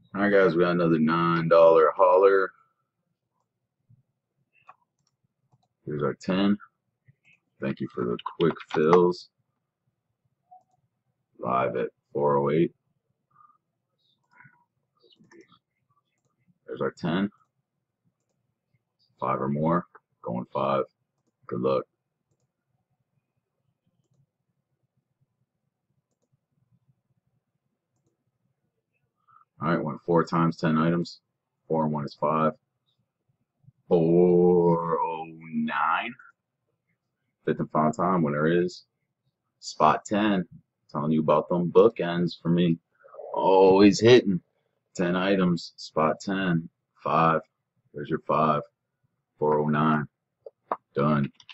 Alright guys, we got another $9 hauler. Here's our 10. Thank you for the quick fills. Live at 408. There's our 10. 5 or more. Going 5. Good luck. Alright, went 4 times 10 items. 4 and 1 is 5. 409. Fifth and final time, winner is spot 10. Telling you about them bookends for me. Always hitting. 10 items, spot 10. 5. There's your 5. 409. Done.